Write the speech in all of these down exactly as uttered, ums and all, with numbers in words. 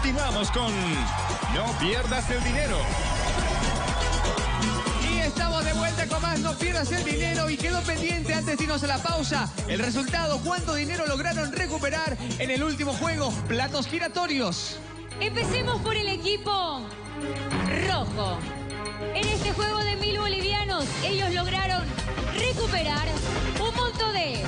Continuamos con No Pierdas el Dinero. Y estamos de vuelta con más No Pierdas el Dinero. Y quedó pendiente antes de irnos a la pausa el resultado. ¿Cuánto dinero lograron recuperar en el último juego? Platos giratorios. Empecemos por el equipo rojo. En este juego de mil bolivianos, ellos lograron recuperar un monto de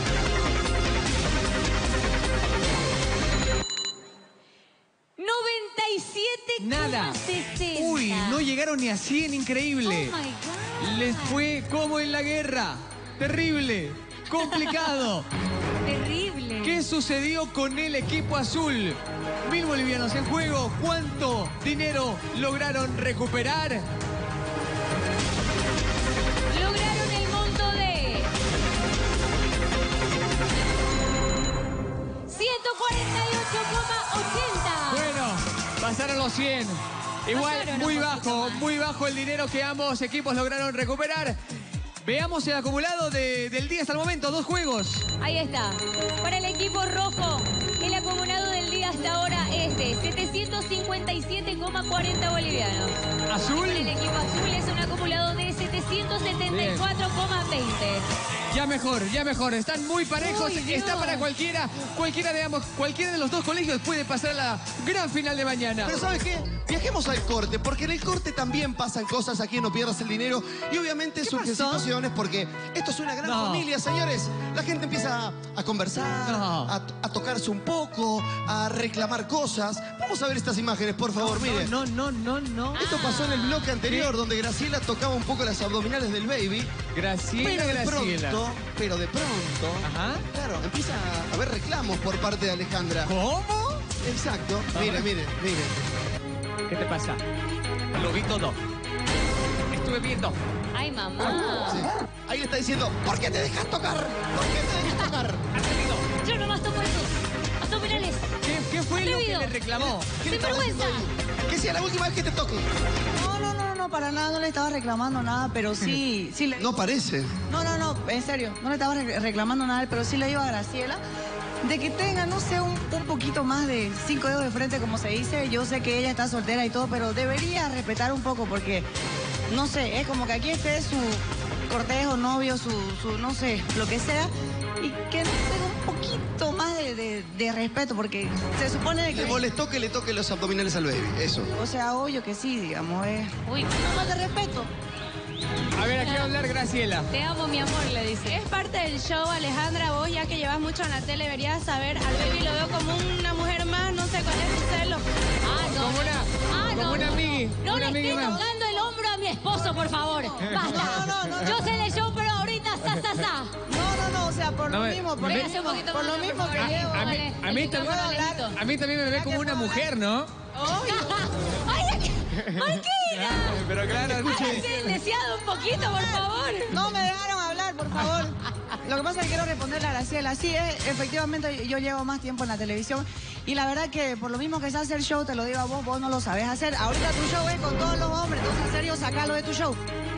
noventa y siete Nada. sesenta. Uy, no llegaron ni a cien, increíble. Oh my God. Les fue como en la guerra. Terrible, complicado. Terrible. ¿Qué sucedió con el equipo azul? Mil bolivianos en juego. ¿Cuánto dinero lograron recuperar? Lograron el monto de ciento cuarenta y ocho coma ochenta. Bueno, pasaron los cien. Igual, Pasaron muy un poquito bajo, más. muy bajo el dinero que ambos equipos lograron recuperar. Veamos el acumulado de- del día hasta el momento. Dos juegos. Ahí está. Para el equipo rojo, el acumulado del día hasta ahora es de setecientos cincuenta y siete coma cuarenta bolivianos. Azul. Para el equipo azul es un acumulado de setecientos setenta y cuatro coma veinte. Ya mejor, ya mejor. Están muy parejos. Uy, Dios. Está para cualquiera. Cualquiera de ambos, cualquiera de los dos colegios puede pasar a la gran final de mañana. Pero ¿sabes qué? Viajemos al corte, porque en el corte también pasan cosas aquí en No Pierdas el Dinero. Y obviamente surgen pasó? situaciones porque esto es una gran No. familia, señores. La gente empieza a conversar, No. a, a tocarse un poco, a reclamar cosas. Vamos a ver estas imágenes, por favor, miren. No, no, no, no. Esto pasó en el bloque anterior, donde Graciela tocaba un poco las abdominales del baby. Graciela, Pero de Graciela. pronto, pero de pronto, Ajá. claro, empieza a haber reclamos por parte de Alejandra. ¿Cómo? Exacto. Mire, mire, mire. ¿Qué te pasa? Lo vi todo. Estuve viendo. Ay, mamá. Sí. Ahí le está diciendo, ¿por qué te dejas tocar? ¿Por qué te dejas tocar? Atrevido. Yo nomás toco estos abdominales. ¿Qué, qué fue lo que Atrevido. le reclamó? ¿Qué le estaba ¡Sinvergüenza! haciendo ahí? Que sea la última vez que te toque. No, no, no, no, para nada, no le estaba reclamando nada, pero sí, sí le... No parece. No, no, no, en serio, no le estaba re- reclamando nada, pero sí le digo a Graciela de que tenga, no sé, un, un poquito más de cinco dedos de frente, como se dice. Yo sé que ella está soltera y todo, pero debería respetar un poco porque, no sé, es como que aquí esté su cortejo, novio, su, su, no sé, lo que sea, y que no tenga un poquito más de, de- de respeto, porque se supone que... Le molestó que le toque los abdominales al baby, eso. O sea, obvio que sí, digamos, es... Uy, No más de respeto. A ver, aquí va a hablar Graciela. te amo, mi amor, le dice. Es parte del show, Alejandra. Vos, ya que llevas mucho en la tele, deberías saber. Al baby lo veo como una mujer más, no sé cuál es tu celo. Ah, no. Como una, Ah, como no, una no, amigui. No, una le amigui esté más. tocando el hombro a mi esposo, por favor. Basta. No, no, no, no. Yo sé de show, pero ahorita, sa, sa, sa. No, no, no, o sea, por No, lo me- mismo, por, me- lo Véngase un mismo, poquito por más, lo por mismo que favor. llevo. A mí, Vale, a mí el también, micrófono lejito. a mí también me ve como una mujer, ¿no? ¡Ay, Marquina! Pero claro, Hágase el deseado un poquito, por favor. No me dejaron hablar, por favor. Lo que pasa es que quiero responderle a Graciela. Sí, es, efectivamente, yo llevo más tiempo en la televisión y la verdad que por lo mismo que se hace el show, te lo digo a vos, vos no lo sabés hacer. Ahorita tu show es con todos los hombres, entonces en serio, sacalo de tu show.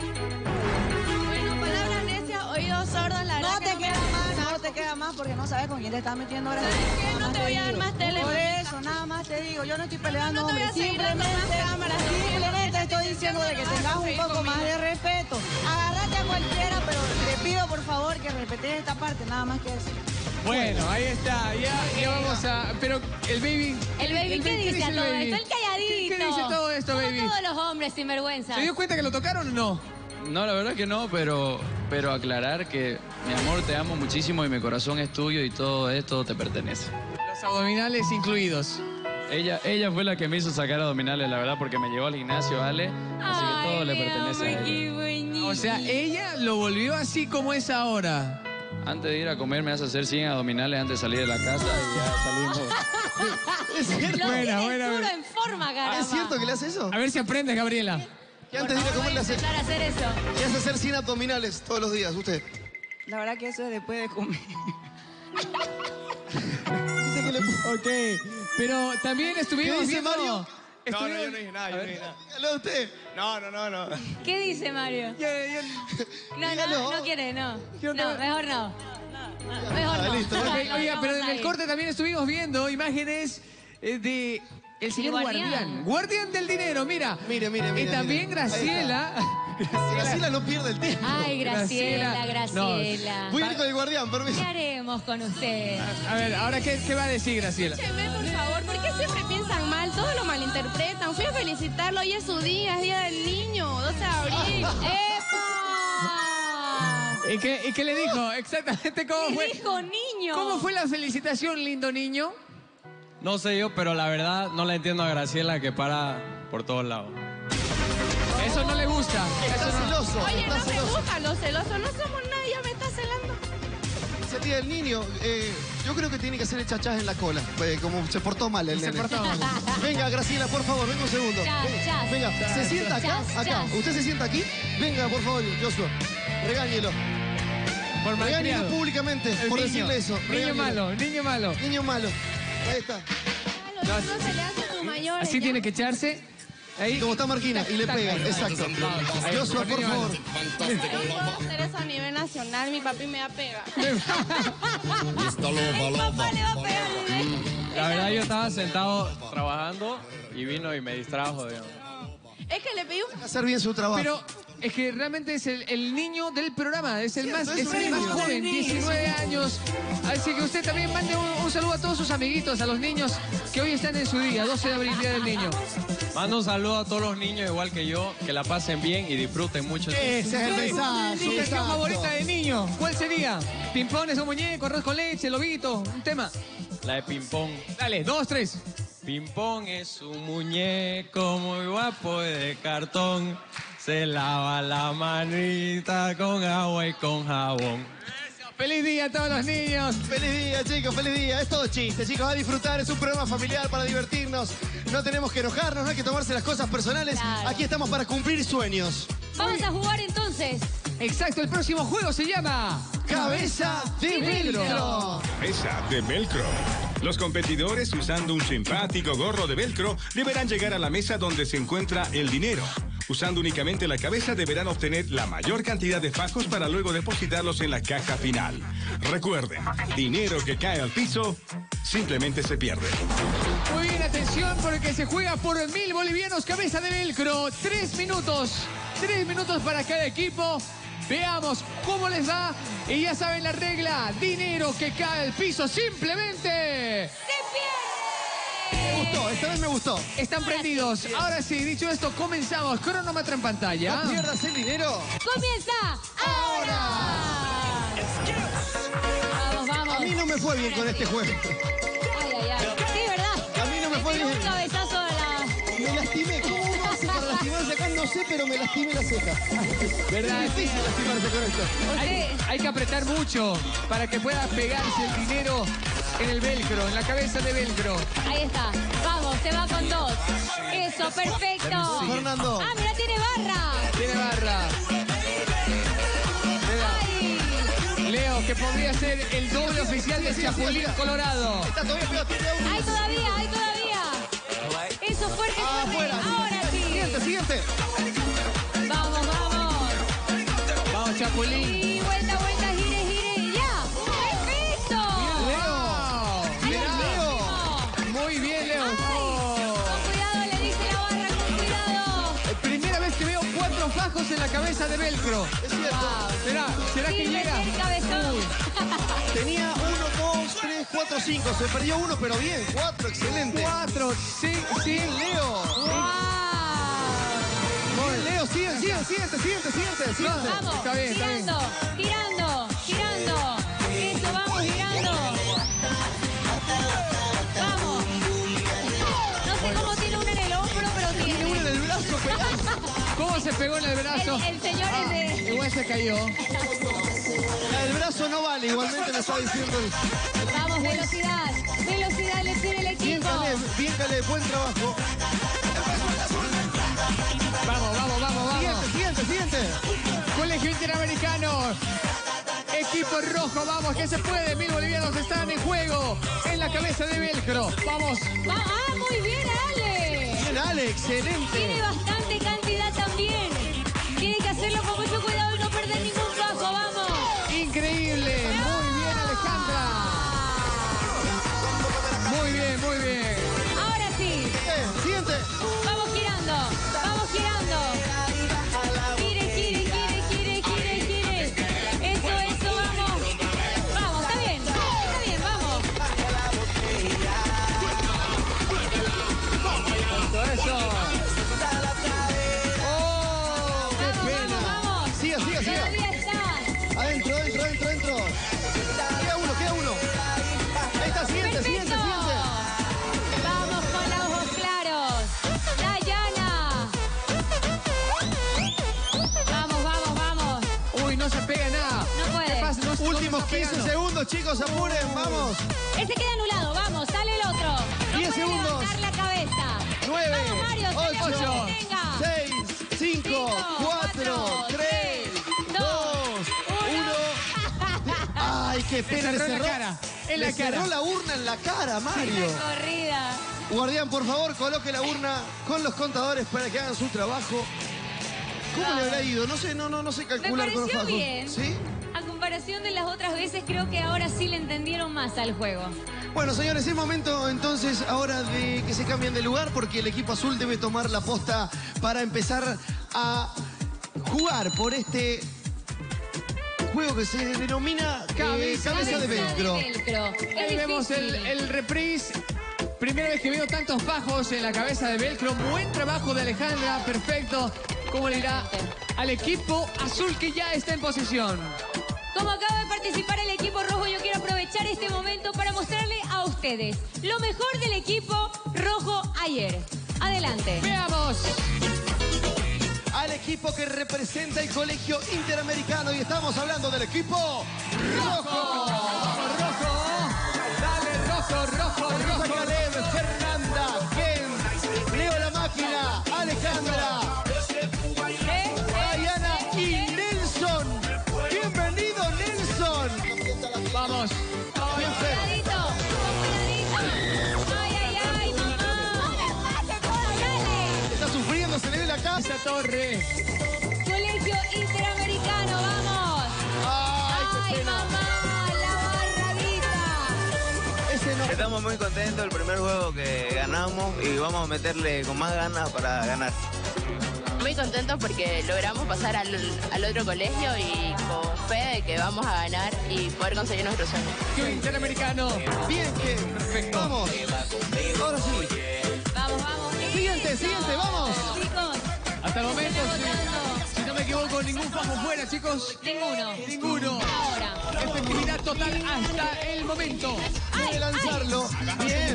Bueno, palabras necias, oídos sordos, la verdad No que te no queda me más, gusta. no te queda más porque no sabes con quién te estás metiendo ahora. ¿Sabes qué? Nada No más te voy a dar digo. más tele. Por eso, nada más te digo, yo no estoy peleando, No te voy a hombre. seguir dando más Simplemente, cámaras, no simplemente quiero. estoy diciendo de que No vas a tengas un conseguir poco conmigo. más de respeto. Agárrate a cualquiera, pero te pido por favor que respetes esta parte, nada más que eso. Bueno, ahí está. Ya, ya vamos a. Pero el baby. El baby, ¿qué dice a el todo baby? esto? El calladito. ¿Qué, qué dice todo esto, Como baby? todos los hombres sinvergüenza. ¿Se dio cuenta que lo tocaron o no? No, la verdad que no, pero, pero aclarar que mi amor te amo muchísimo y mi corazón es tuyo y todo esto te pertenece. Los abdominales incluidos. Ella, ella fue la que me hizo sacar abdominales, la verdad, porque me llevó al gimnasio, Ale, así que todo Ay, le mi pertenece a amor, qué ella. bonito. O sea, ella lo volvió así como es ahora. Antes de ir a comer me hace hacer cien abdominales antes de salir de la casa y ya salimos. ¿Es cierto? Lo Buena, tiene buena, duro buena. en forma, caramba. ¿Es cierto que le hace eso? A ver si aprendes, Gabriela. Que antes de ir a comer le hace, Empezar a hacer eso. le hace hacer cien abdominales todos los días, usted. La verdad que eso es después de comer. Dice que le... Ok, pero también estuvimos ¿Qué dice viendo... Mario? No, no, estuvimos- yo no dije nada, yo no dije nada. Dígalo usted. No, no, no, no. ¿Qué dice Mario? No, Dígalo. no, no quiere, no. Yo No, no- mejor no. Mejor Ah, no. listo. Ok, No, no, oiga, vamos pero en el ahí. corte también estuvimos viendo imágenes eh, de El señor El guardián. guardián. guardián. del dinero, mira. Mire, mire, mire. Y también mire. Ahí Graciela. está. Graciela no pierde el tiempo. Ay, Graciela, Graciela. Graciela. Voy a ir con el guardián, permiso. ¿Qué haremos con usted? A ver, ahora, ¿qué, qué va a decir Graciela? Escúcheme, por favor, ¿por qué siempre piensan mal? Todos lo malinterpretan. Fui a felicitarlo, hoy es su día, es Día del Niño, doce de abril. ¡Epa! ¿Y qué, y qué le dijo? Exactamente cómo ¿Qué fue. dijo, niño? ¿Cómo fue la felicitación, lindo niño? No sé yo, pero la verdad no la entiendo a Graciela que para por todos lados. Eso no le gusta. Está Eso no- celoso. Oye, está no me celoso. gustan los celosos, no somos nadie, ya me está celando. Ese día del niño, eh, yo creo que tiene que hacer el chachás en la cola. eh, como se portó mal el Se nene. portó mal. Venga, Graciela, por favor, venga un segundo. Chas, Venga, chas. venga, Chas, se sienta acá, chas, acá. chas. ¿Usted se sienta aquí? Venga, por favor, Joshua. Regáñelo. Por Regáñelo malcriado. públicamente El por niño, decirle eso. Niño Regáñelo. malo, niño malo. Niño malo. Ahí está. A los niños se le hace a sus mayores. Así ¿ya? tiene que echarse. Ahí. Como está Marquina y le pega. Exacto. Ahí, Joshua, por niño favor. malo. Yo puedo hacer eso a nivel nacional, mi papi me va a pegar. El papá le va a pegar. La verdad yo estaba sentado trabajando y vino y me distrajo, digamos. Es que le pedí un... Hacer bien su trabajo. Pero es que realmente es el, el niño del programa, es el Cierto, más, es es un el más niño. joven, diecinueve años. Así que usted también mande un, un saludo a todos sus amiguitos, a los niños que hoy están en su día, doce de abril, Día del Niño. Mando un saludo a todos los niños igual que yo, que la pasen bien y disfruten mucho. Ese es el mensaje. Su canción exacto. favorita de niño, ¿cuál sería? Pimpones o muñeco, arroz con leche, lobito, un tema. La de ping-pong. Dale, dos, tres. Ping-pong es un muñeco muy guapo de cartón. Se lava la manita con agua y con jabón. ¡Feliz día a todos los niños! Feliz día, chicos, feliz día. Es todo chiste, chicos. Va a disfrutar. Es un programa familiar para divertirnos. No tenemos que enojarnos, no hay que tomarse las cosas personales. Claro. Aquí estamos para cumplir sueños. Vamos a jugar entonces. Exacto, el próximo juego se llama... Cabeza de velcro. Cabeza de velcro. Los competidores, usando un simpático gorro de velcro, deberán llegar a la mesa donde se encuentra el dinero. Usando únicamente la cabeza deberán obtener la mayor cantidad de fajos para luego depositarlos en la caja final. Recuerden, dinero que cae al piso simplemente se pierde. Muy bien, atención, porque se juega por mil bolivianos, cabeza de velcro. Tres minutos, tres minutos para cada equipo. Veamos cómo les va. Y ya saben la regla, dinero que cae al piso simplemente... ¡Se pierde! Me gustó, esta vez me gustó. Están prendidos. Ahora sí, dicho esto, comenzamos. Cronómetro en pantalla. No pierdas el dinero. ¡Comienza ahora! Vamos, vamos. A mí no me fue bien con este juego. Ay, ay, ay. Sí, ¿verdad? A mí no me fue tiró bien. un cabezazo a la... Me lastimé. ¿Cómo uno hace para lastimarse acá? No sé, pero me lastimé la ceja. ¿Verdad? Es difícil lastimarse con esto. Hay, hay que apretar mucho para que pueda pegarse el dinero en el velcro, en la cabeza de velcro. Ahí está. Vamos, se va con dos. Eso, perfecto. Fernando. Ah, mira, tiene barra. Tiene barra. Ay. Leo, que podría ser el doble oficial de Chapulín Colorado. Está todavía pegado, tiene uno. Hay todavía, hay todavía. Eso, fuerte, Ah, fuerte. afuera. Ahora sí. Siguiente, siguiente. Vamos, vamos. Vamos, Chapulín. Y vuelta, vuelta, gire, gire. ¡Ya! ¡Perfecto! Leo. Ahí Mira, va, Leo. último. Muy bien, Leo. Ay, Oh. con cuidado, le dice la barra, con cuidado. Eh, Primera vez que veo cuatro fajos en la cabeza de velcro. Es cierto. ¿Será, será que Sin llega? meter cabezón. Tenía uno, dos, tres, cuatro, cinco. Se perdió uno, pero bien. Cuatro, excelente. Cuatro, sí, sí, Leo. ¡Wow! Bien, Leo, sigue, sigue, siguiente, siguiente, siguiente, siguiente. Vamos, Está bien, está bien. girando, girando, girando. Eso, vamos, girando. Vamos. No sé cómo tiene uno en el hombro, pero Tiene tiene. uno en el brazo pegado. ¿Cómo se pegó en el brazo? El, el señor es de... Igual se cayó. El brazo no vale, igualmente me está diciendo. el- Vamos, velocidad. Velocidad le pide el Bien, equipo. Caleb, bien, Caleb, buen trabajo. Vamos, vamos, vamos, vamos. Siguiente, siguiente, siguiente. Colegio Interamericano. Equipo rojo, vamos, que se puede. Mil bolivianos están en juego. En la cabeza de velcro. Vamos. Va- ah, muy bien, Ale. Bien, Ale, excelente. Tiene bastante cantidad también. Tiene que hacerlo con mucho cuidado y no perder ningún fajo. Vamos. Increíble. Muy bien, Alejandra. Muy bien, muy bien. Ahora sí. Eh, segundos, chicos, apuren, vamos. Este queda anulado, vamos, sale el otro. No diez puede segundos. levantar la cabeza. nueve, Vamos, Mario, ocho, venga. seis, cinco, Cinco, cuatro, cuatro, tres, tres, dos, uno. Ay, qué pena, le cerró en la cerró, cara, en le la cara. cerró la urna en la cara, Mario. Una corrida. Guardián, por favor, coloque la urna con los contadores para que hagan su trabajo. ¿Cómo le habrá ido? No sé, no, no, no sé Me calcular con los pareció fajos. bien. ¿Sí? A comparación de las otras veces, creo que ahora sí le entendieron más al juego. Bueno, señores, es momento entonces ahora de que se cambien de lugar porque el equipo azul debe tomar la posta para empezar a jugar por este juego que se denomina eh, Cabeza cabeza de velcro. velcro. Ahí Es vemos el, difícil. el reprise. Primera vez que veo tantos fajos en la cabeza de velcro. Buen trabajo de Alejandra, perfecto. ¿Cómo le irá al equipo azul que ya está en posición? Como acaba de participar el equipo rojo, yo quiero aprovechar este momento para mostrarle a ustedes lo mejor del equipo rojo ayer. Adelante. Veamos. Al equipo que representa el Colegio Interamericano y estamos hablando del equipo rojo. Rojo. Dale, rojo, rojo, Tenemos a rojo. Caleb, Fernanda, Ken, Leo la Máquina, Alejandra, ¿Eh? Diana y Nelson. Bienvenido, Nelson. Vamos. Bien, Fer. Cuidadito, cuidadito. Ay, ay, ay, mamá. Dale. Está sufriendo, se le ve la casa. Esa torre. Colegio Interamericano, vamos. Ay, qué Ay, pena. mamá, la barradita. Ese no. Estamos muy contentos, el primer juego que ganamos y vamos a meterle con más ganas para ganar. Muy contentos porque logramos pasar al, al otro colegio y con fe de que vamos a ganar y poder conseguir nuestro sueño. Colegio Interamericano. Bien, Ken. Perfecto. Vamos. Ahora sí. Vamos, vamos. Siguiente, Listo. siguiente, vamos. Chicos, Hasta el momento, Están si, votando. si no me equivoco, ningún fajo fuera, chicos. ninguno. Ninguno. Ahora. Efectividad total hasta el momento. Debe lanzarlo. Bien,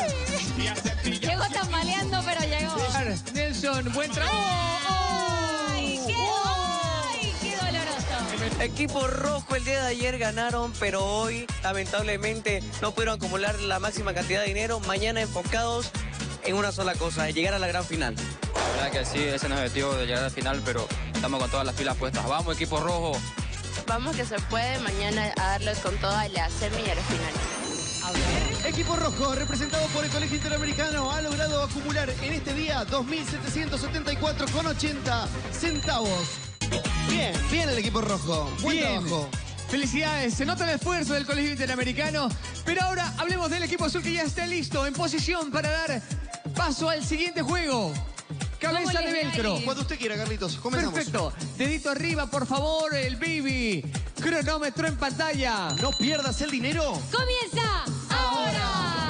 bien. Llegó tambaleando, pero llegó. Nelson, buen trabajo. Ay, qué, ay, qué doloroso. Equipo rojo el día de ayer ganaron, pero hoy lamentablemente no pudieron acumular la máxima cantidad de dinero. Mañana enfocados en una sola cosa, llegar a la gran final. La verdad que sí, ese es el objetivo de llegar al final, pero estamos con todas las pilas puestas. Vamos, equipo rojo. Vamos que se puede mañana a darles con toda la semi y a la final. Equipo rojo, representado por el Colegio Interamericano, ha logrado acumular en este día dos mil setecientos setenta y cuatro con ochenta centavos. Bien, bien el equipo rojo. Buen Bien. trabajo. Felicidades, se nota el esfuerzo del Colegio Interamericano. Pero ahora hablemos del equipo azul que ya está listo, en posición para dar paso al siguiente juego. Cabeza ¿Cómo de les va velcro. ahí? Cuando usted quiera, Carlitos. Comenzamos. Perfecto. Dedito arriba, por favor, el baby. Cronómetro en pantalla. No pierdas el dinero. Comienza ahora.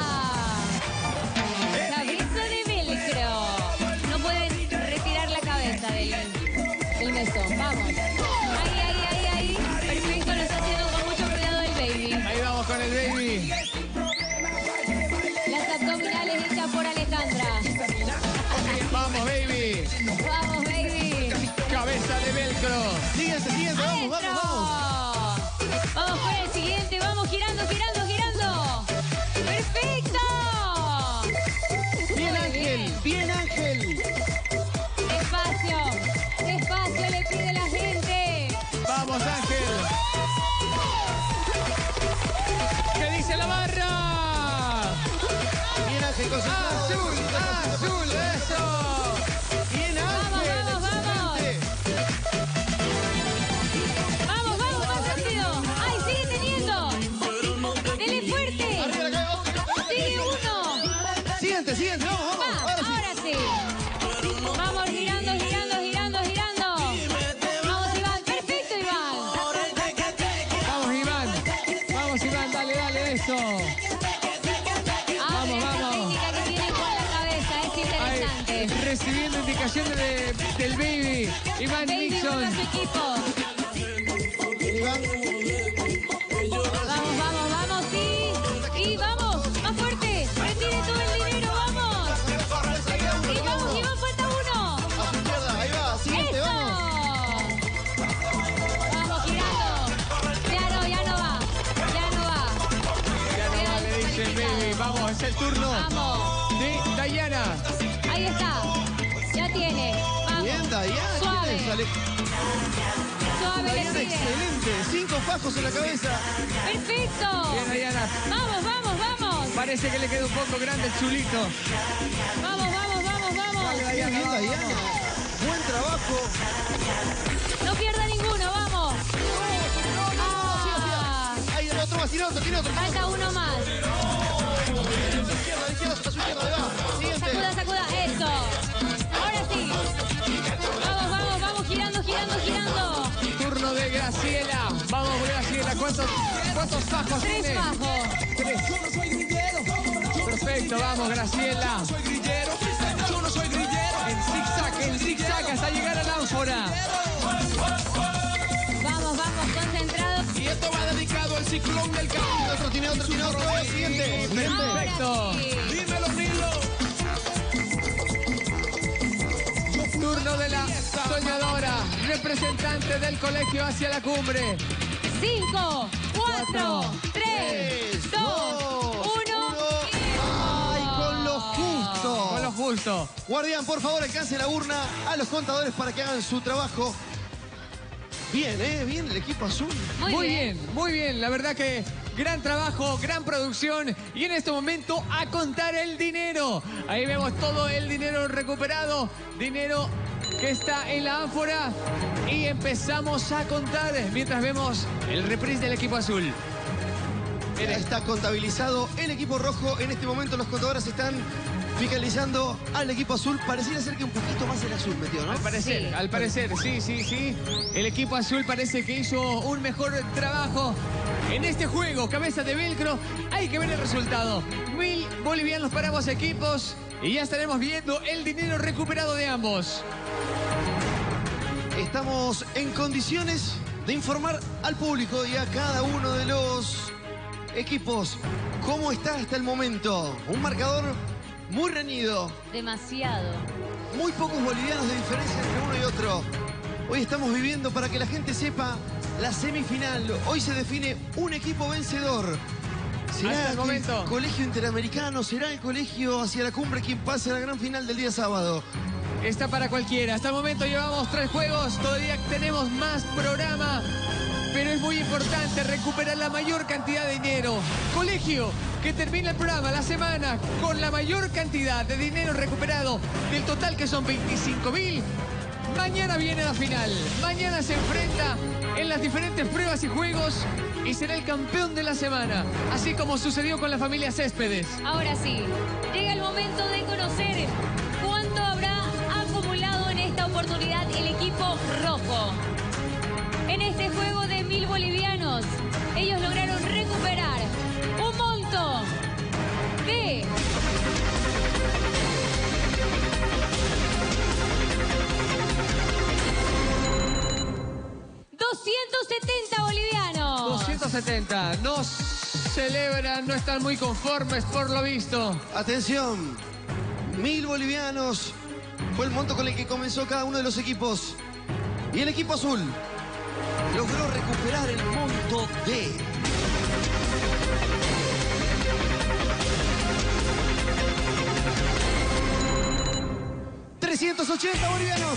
Cabeza de velcro. No pueden retirar la cabeza del, del mesón. Vamos. Ahí, ahí, ahí, ahí. Perfecto, lo está haciendo con mucho cuidado el baby. Ahí vamos con el baby. Las abdominales hechas por Alejandra. Vamos, baby. Vamos, baby. Cabeza de velcro. Siguiente, siguiente. Vamos, vamos, Adentro. vamos. Vamos con el siguiente. Vamos girando, girando, girando. ¡Perfecto! Bien, Muy Ángel. Bien, Ángel. Despacio. Despacio le pide la gente. Vamos, Ángel. ¿Qué dice la barra? Bien, Ángel. Concentrado. Azul, azul, eso. Bien, Vamos, Ángel. vamos, vamos. Excelente. Vamos, vamos, más rápido. ¡Ay, sigue teniendo! ¡Dele fuerte! Arriba la cabeza. ¡Sigue uno! Siguiente, siguiente. Vamos, Va, vamos. Ahora sí. ahora sí. Vamos girando, girando, girando, girando. Vamos, Iván. Perfecto, Iván. Vamos, Iván. Vamos, Iván. Dale, dale, eso. Ahora Vamos, esta vamos. técnica que tienen con la cabeza es Ahí, interesante. recibiendo indicaciones de- del baby. Iván Baby, Nixon. vuelve a su equipo. Iván. Vamos, vamos, vamos, sí. Y vamos, más fuerte. Retire todo el dinero, vamos. Y vamos, Iván, falta uno. A su izquierda. Ahí va. Siguiente, ¡Eso! vamos. Vamos girando. Ya no, ya no va. Ya no de Dayana. Ahí está. Ya tiene. Vamos. Bien, Dayana. Suave. Sale- Suave, le Dayana, sigue. excelente. Cinco fajos en la cabeza. Perfecto. Bien, Dayana. Vamos, vamos, vamos. Parece que le queda un poco grande el chulito. Vamos, vamos, vamos, vamos. Bien, bien, Dayana. Buen trabajo. No pierda ninguno, vamos. Ah, Ahí, el otro más, tiene otro, tiene otro. falta uno más. Izquierda, izquierda, a su izquierda, ahí va. Siguiente. Sacuda, sacuda. Eso. Ahora sí. Vamos, vamos, vamos. Girando, girando, girando. Turno de Graciela. Vamos, Graciela. ¿Cuántos, cuántos fajos Tres tiene? bajos. Tres. Perfecto, vamos, Graciela. En zigzag, en zigzag hasta llegar al ánfora. Vamos, vamos, concentrados. Y esto va dedicado al ciclón del Tiene campo. otro, tiene otro, tiene otro. Siguiente. Perfecto. Dímelo, Nilo. Turno de la soñadora, representante del colegio hacia la cumbre. Cinco, cuatro, tres, dos, uno. Ay, con lo justo. Con lo justo. Guardián, por favor, alcance la urna a los contadores para que hagan su trabajo. Bien, ¿eh? Bien el equipo azul. Muy, Muy bien. bien, muy bien. La verdad que gran trabajo, gran producción. Y en este momento a contar el dinero. Ahí vemos todo el dinero recuperado. Dinero que está en la ánfora. Y empezamos a contar mientras vemos el reprise del equipo azul. Ya está contabilizado el equipo rojo. En este momento los contadores están fiscalizando al equipo azul. Pareciera ser que un poquito más el azul metió, ¿no? Al parecer, Sí. al parecer, sí, sí, sí. El equipo azul parece que hizo un mejor trabajo en este juego. Cabeza de velcro, hay que ver el resultado. Mil bolivianos para ambos equipos y ya estaremos viendo el dinero recuperado de ambos. Estamos en condiciones de informar al público y a cada uno de los equipos cómo está hasta el momento. Un marcador muy reñido. Demasiado. Muy pocos bolivianos de diferencia entre uno y otro. Hoy estamos viviendo, para que la gente sepa, la semifinal. Hoy se define un equipo vencedor. ¿Será Hasta el el momento. colegio interamericano? ¿Será el colegio hacia la cumbre quien pase a la gran final del día sábado? Está para cualquiera. Hasta el momento llevamos tres juegos, todavía tenemos más programa. Pero es muy importante recuperar la mayor cantidad de dinero. Colegio que termina el programa la semana con la mayor cantidad de dinero recuperado del total, que son veinticinco mil. Mañana viene la final. Mañana se enfrenta en las diferentes pruebas y juegos y será el campeón de la semana. Así como sucedió con la familia Céspedes. Ahora sí, llega el momento de conocer cuánto habrá acumulado en esta oportunidad el equipo rojo. En este juego de mil bolivianos, ellos lograron recuperar un monto de doscientos setenta bolivianos. doscientos setenta. No celebran, no están muy conformes por lo visto. Atención, mil bolivianos fue el monto con el que comenzó cada uno de los equipos. Y el equipo azul logró recuperar el monto de trescientos ochenta bolivianos.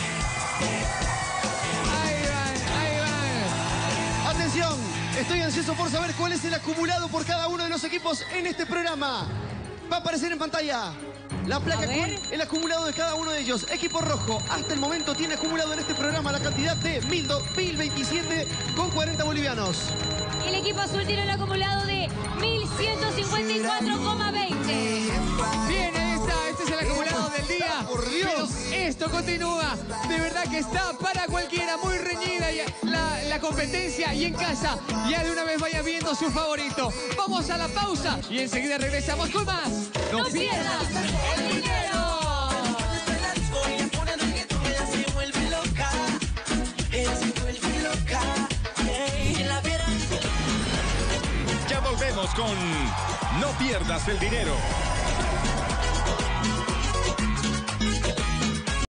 Ahí van, ahí van. Atención, estoy ansioso por saber cuál es el acumulado por cada uno de los equipos en este programa. Va a aparecer en pantalla la placa A con ver. el acumulado de cada uno de ellos. Equipo rojo, hasta el momento tiene acumulado en este programa la cantidad de mil veintisiete con cuarenta bolivianos. El equipo azul tiene un acumulado de mil ciento cincuenta y cuatro coma veinte. Bien, ahí está, este es el acumulado del día. Por Dios. Pero esto continúa. De verdad que está para cualquiera, muy reñida y la, la competencia. Y en casa, ya de una vez vaya viendo su favorito. Vamos a la pausa y enseguida regresamos con más. ¡No pierdas el dinero! Ya volvemos con No pierdas el dinero.